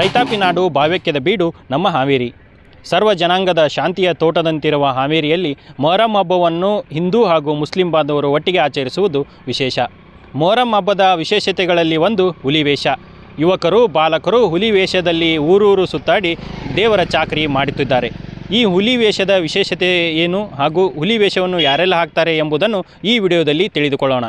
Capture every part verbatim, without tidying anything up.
ರೈತಾಪಿ ನಾಡು ಭಾವ್ಯಕ್ಯದ ಬೀಡು ನಮ್ಮ ಹಾವೇರಿ. ಸರ್ವ ಜನಾಂಗದ ಶಾಂತಿಯ ತೋಟದಂತಿರುವ ಹಾವೇರಿಯಲ್ಲಿ ಮೊಹರಂ ಹಬ್ಬವನ್ನು ಹಿಂದೂ ಹಾಗೂ ಮುಸ್ಲಿಂ ಬಾಂಧವರು ಒಟ್ಟಿಗೆ ಆಚರಿಸುವುದು ವಿಶೇಷ. ಮೊಹರಂ ಹಬ್ಬದ ವಿಶೇಷತೆಗಳಲ್ಲಿ ಒಂದು ಹುಲಿವೇಷ. ಯುವಕರು ಬಾಲಕರು ಹುಲಿ ವೇಷದಲ್ಲಿ ಊರೂರು ಸುತ್ತಾಡಿ ದೇವರ ಚಾಕರಿ ಮಾಡುತ್ತಿದ್ದಾರೆ. ಈ ಹುಲಿ ವೇಷದ ವಿಶೇಷತೆ ಏನು ಹಾಗೂ ಹುಲಿ ವೇಷವನ್ನು ಯಾರೆಲ್ಲ ಹಾಕ್ತಾರೆ ಎಂಬುದನ್ನು ಈ ವಿಡಿಯೋದಲ್ಲಿ ತಿಳಿದುಕೊಳ್ಳೋಣ.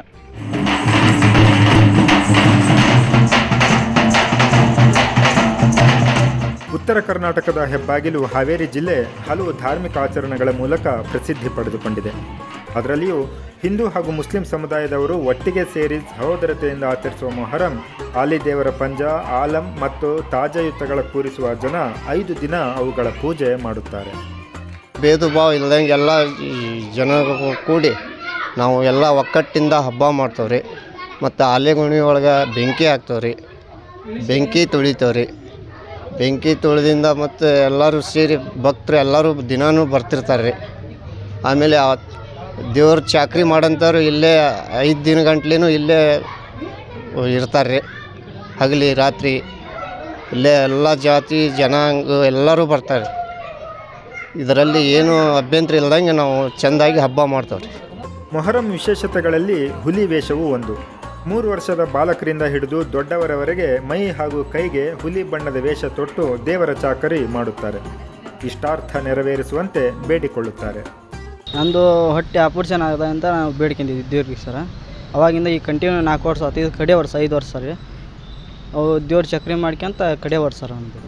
ಉತ್ತರ ಕರ್ನಾಟಕದ ಹೆಬ್ಬಾಗಿಲು ಹಾವೇರಿ ಜಿಲ್ಲೆ ಹಲವು ಧಾರ್ಮಿಕ ಆಚರಣೆಗಳ ಮೂಲಕ ಪ್ರಸಿದ್ಧಿ ಪಡೆದುಕೊಂಡಿದೆ. ಅದರಲ್ಲಿಯೂ ಹಿಂದೂ ಹಾಗೂ ಮುಸ್ಲಿಂ ಸಮುದಾಯದವರು ಒಟ್ಟಿಗೆ ಸೇರಿ ಸಹೋದರತೆಯಿಂದ ಆಚರಿಸುವ ಮೊಹರಂ, ಆಲಿ ದೇವರ ಪಂಜ, ಆಲಂ ಮತ್ತು ತಾಜಾಯುತ್ತಗಳ ಕೂರಿಸುವ ಜನ ಐದು ದಿನ ಅವುಗಳ ಪೂಜೆ ಮಾಡುತ್ತಾರೆ. ಭೇದ ಭಾವ ಇಲ್ಲದಂಗೆ ಎಲ್ಲ ಜನರು ಕೂಡಿ ನಾವು ಎಲ್ಲ ಒಕ್ಕಟ್ಟಿಂದ ಹಬ್ಬ ಮಾಡ್ತೇವೆ ರೀ. ಮತ್ತು ಆಲೆಗುಣಿ ಒಳಗೆ ಬೆಂಕಿ ಹಾಕ್ತೇವೆ ರೀ, ಬೆಂಕಿ ತುಳಿತೇವೆ ರೀ. ಬೆಂಕಿ ತುಳಿದಿಂದ ಮತ್ತು ಎಲ್ಲರೂ ಸೇರಿ ಭಕ್ತರು ಎಲ್ಲರೂ ದಿನಾನೂ ಬರ್ತಿರ್ತಾರೆ ರೀ. ಆಮೇಲೆ ದೇವ್ರ ಚಾಕ್ರಿ ಮಾಡೋಂಥವ್ರು ಇಲ್ಲೇ ಐದು ದಿನ ಗಂಟ್ಲೆನೂ ಇಲ್ಲೇ ಇರ್ತಾರೆ ರೀ. ಹಗಲಿ ರಾತ್ರಿ ಇಲ್ಲೇ ಎಲ್ಲ ಜಾತಿ ಜನಾಂಗ ಎಲ್ಲರೂ ಬರ್ತಾರೆ. ಇದರಲ್ಲಿ ಏನು ಅಭ್ಯಂತರ ಇಲ್ದಂಗೆ ನಾವು ಚೆಂದಾಗಿ ಹಬ್ಬ ಮಾಡ್ತೇವೆ ರೀ. ಮೊಹರಂ ವಿಶೇಷತೆಗಳಲ್ಲಿ ಹುಲಿ ವೇಷವೂ ಒಂದು. ಮೂರು ವರ್ಷದ ಬಾಲಕರಿಂದ ಹಿಡಿದು ದೊಡ್ಡವರವರೆಗೆ ಮೈ ಹಾಗೂ ಕೈಗೆ ಹುಲಿ ಬಣ್ಣದ ವೇಷ ತೊಟ್ಟು ದೇವರ ಚಾಕರಿ ಮಾಡುತ್ತಾರೆ. ಇಷ್ಟಾರ್ಥ ನೆರವೇರಿಸುವಂತೆ ಬೇಡಿಕೊಳ್ಳುತ್ತಾರೆ. ನಂದು ಹೊಟ್ಟೆ ಆಪರೇಷನ್ ಆಗಿದೆ ಅಂತ ನಾವು ಬೇಡ್ಕೊಂಡಿದ್ವಿ ದೇವ್ರಿಗೆ ಸರ. ಅವಾಗಿಂದ ಈ ಕಂಟಿನ್ಯೂ ನಾಲ್ಕು ವರ್ಷ ಆಯ್ತು. ಇದು ಕಡೆ ವರ್ಷ ಐದು ವರ್ಷ ರೀ. ಅವು ದೇವ್ರ ಚಕ್ರಿ ಮಾಡ್ಕೊಂತ ಕಡೆ ವರ್ಷ ಸರ್ ನಮ್ಮದು.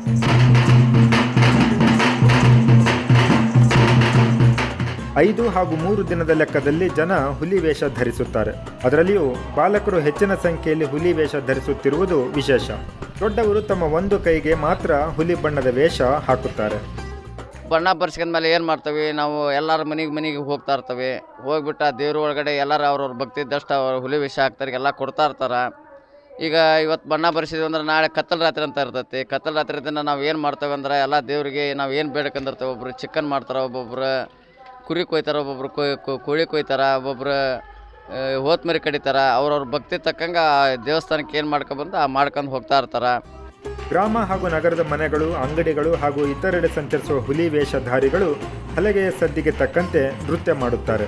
ಐದು ಹಾಗೂ ಮೂರು ದಿನದ ಲೆಕ್ಕದಲ್ಲಿ ಜನ ಹುಲಿ ವೇಷ ಧರಿಸುತ್ತಾರೆ. ಅದರಲ್ಲಿಯೂ ಬಾಲಕರು ಹೆಚ್ಚಿನ ಸಂಖ್ಯೆಯಲ್ಲಿ ಹುಲಿ ವೇಷ ಧರಿಸುತ್ತಿರುವುದು ವಿಶೇಷ. ದೊಡ್ಡವರು ತಮ್ಮ ಒಂದು ಕೈಗೆ ಮಾತ್ರ ಹುಲಿ ಬಣ್ಣದ ವೇಷ ಹಾಕುತ್ತಾರೆ. ಬಣ್ಣ ಬರ್ಸ್ಕೊಂಡ ಮೇಲೆ ಏನು ಮಾಡ್ತೀವಿ ನಾವು, ಎಲ್ಲರ ಮನೆಗೆ ಮನೆಗೆ ಹೋಗ್ತಾ ಇರ್ತವೆ. ಹೋಗ್ಬಿಟ್ಟು ಆ ದೇವ್ರ ಒಳಗಡೆ ಎಲ್ಲರೂ ಅವ್ರವ್ರ ಭಕ್ತಿ ಇದ್ದಷ್ಟು ಅವ್ರು ಹುಲಿ ವೇಷ ಹಾಕ್ತಾರೆ, ಎಲ್ಲ ಕೊಡ್ತಾ ಇರ್ತಾರೆ. ಈಗ ಇವತ್ತು ಬಣ್ಣ ಬರ್ಸಿದ್ವಿ ಅಂದ್ರೆ ನಾಳೆ ಕತ್ತಲ ರಾತ್ರಿ ಅಂತ ಇರ್ತೈತಿ. ಕತ್ತಲ ರಾತ್ರಿ ದಿನ ನಾವು ಏನು ಮಾಡ್ತೇವೆ ಅಂದ್ರೆ ಎಲ್ಲ ದೇವರಿಗೆ ನಾವು ಏನು ಬೇಡ್ಕೊಂಡಿರ್ತೇವೆ. ಒಬ್ಬರು ಚಿಕನ್ ಮಾಡ್ತಾರೆ, ಒಬ್ಬೊಬ್ರು ಕುರಿ ಕೊಯ್ತಾರೆ, ಒಬ್ಬೊಬ್ರು ಕೊಯ್ ಕೋಳಿ ಕೊಯ್ತಾರೆ, ಒಬ್ಬೊಬ್ರು ಹೋತ್ ಮರಿ ಕಡಿತಾರೆ. ಅವ್ರವ್ರ ಭಕ್ತಿ ತಕ್ಕಂಗೆ ದೇವಸ್ಥಾನಕ್ಕೆ ಏನು ಮಾಡ್ಕೊಬಂದು ಆ ಮಾಡ್ಕೊಂಡು ಹೋಗ್ತಾ ಇರ್ತಾರೆ. ಗ್ರಾಮ ಹಾಗೂ ನಗರದ ಮನೆಗಳು, ಅಂಗಡಿಗಳು ಹಾಗೂ ಇತರೆಡೆ ಸಂಚರಿಸುವ ಹುಲಿ ವೇಷಧಾರಿಗಳು ಹಲಗೆಯ ಸದ್ದಿಗೆ ತಕ್ಕಂತೆ ನೃತ್ಯ ಮಾಡುತ್ತಾರೆ.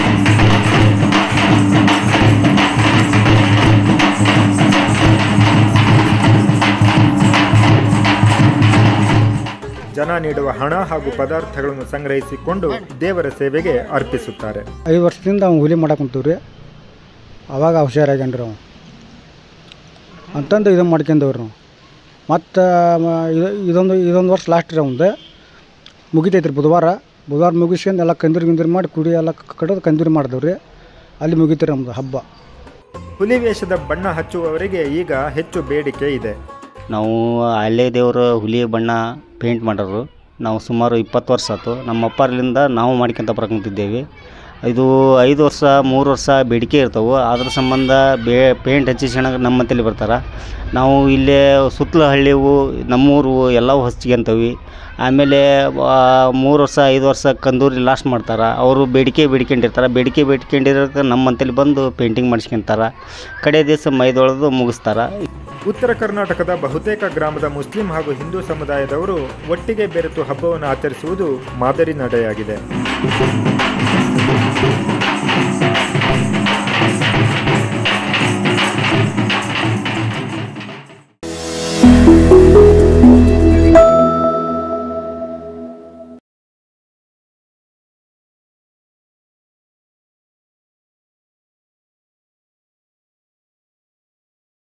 ಜನ ನೀಡುವ ಹಣ ಹಾಗೂ ಪದಾರ್ಥಗಳನ್ನು ಸಂಗ್ರಹಿಸಿಕೊಂಡು ದೇವರ ಸೇವೆಗೆ ಅರ್ಪಿಸುತ್ತಾರೆ. ಐದು ವರ್ಷದಿಂದ ಅವ್ನು ಹುಲಿ ಮಾಡಕ್ಕೆ ಕುಂತೀವಿ ರೀ. ಅವಾಗ ಹುಷಾರಾಗ್ಯಾನ್ರಿ ಅವ ಅಂತಂದು ಇದನ್ನು ಮಾಡ್ಕೊಂಡವ್ರಿ ನಾವು. ಮತ್ತು ಇದು ಇದೊಂದು ಇದೊಂದು ವರ್ಷ ಲಾಸ್ಟ್ ರೀ ಅವಂದು ಮುಗಿತೈತೆ ರೀ. ಬುಧವಾರ ಬುಧವಾರ ಮುಗಿಸ್ಕೊಂಡು ಎಲ್ಲ ಕಂದಿರಿ ಗಿಂದಿರಿ ಮಾಡಿ ಕುಡಿ ಎಲ್ಲ ಕಡೋದು ಕಂದಿರಿ ಮಾಡಿದೆವು ರೀ. ಅಲ್ಲಿ ಮುಗಿತೀರಿ ನಮ್ಮದು ಹಬ್ಬ. ಹುಲಿ ವೇಷದ ಬಣ್ಣ ಹಚ್ಚುವವರಿಗೆ ಈಗ ಹೆಚ್ಚು ಬೇಡಿಕೆ ಇದೆ. ನಾವು ಅಲ್ಲೇ ದೇವರ ಹುಲಿ ಬಣ್ಣ ಪೇಂಟ್ ಮಾಡೋರು ನಾವು ಸುಮಾರು ಇಪ್ಪತ್ತು ವರ್ಷ ಆಯ್ತು. ನಮ್ಮ ಅಪ್ಪರ್ಲಿಂದ ನಾವು ಮಾಡ್ಕೊಂತ ಬರ್ಕೊಂತಿದ್ದೇವೆ. ಇದು ಐದು ವರ್ಷ ಮೂರು ವರ್ಷ ಬೇಡಿಕೆ ಇರ್ತವೆ. ಅದ್ರ ಸಂಬಂಧ ಬೇ ಪೇಂಟ್ ಹಚ್ಚಿಸ್ಕೊಳಕ್ಕೆ ನಮ್ಮ ಮಂತಲ್ಲಿ ಬರ್ತಾರೆ. ನಾವು ಇಲ್ಲೇ ಸುತ್ತಲ ಹಳ್ಳಿವು ನಮ್ಮೂರು ಎಲ್ಲವೂ ಹಚ್ಕೊಂತವಿ. ಆಮೇಲೆ ಮೂರು ವರ್ಷ ಐದು ವರ್ಷ ಕಂದೂರಿ ಲಾಸ್ಟ್ ಮಾಡ್ತಾರೆ. ಅವರು ಬೇಡಿಕೆ ಬೇಡ್ಕೊಂಡಿರ್ತಾರೆ. ಬೇಡಿಕೆ ಬೇಡ್ಕೊಂಡಿರೋಕೆ ನಮ್ಮ ಮಂತಲ್ಲಿ ಬಂದು ಪೇಂಟಿಂಗ್ ಮಾಡಿಸ್ಕೊಂತಾರೆ. ಕಡೆ ದಿವಸ ಮೈದೊಳೆದು ಮುಗಿಸ್ತಾರೆ. ಉತ್ತರ ಕರ್ನಾಟಕದ ಬಹುತೇಕ ಗ್ರಾಮದ ಮುಸ್ಲಿಂ ಹಾಗೂ ಹಿಂದೂ ಸಮುದಾಯದವರು ಒಟ್ಟಿಗೆ ಬೆರೆತು ಹಬ್ಬವನ್ನು ಆಚರಿಸುವುದು ಮಾದರಿ ನಡೆಯಾಗಿದೆ.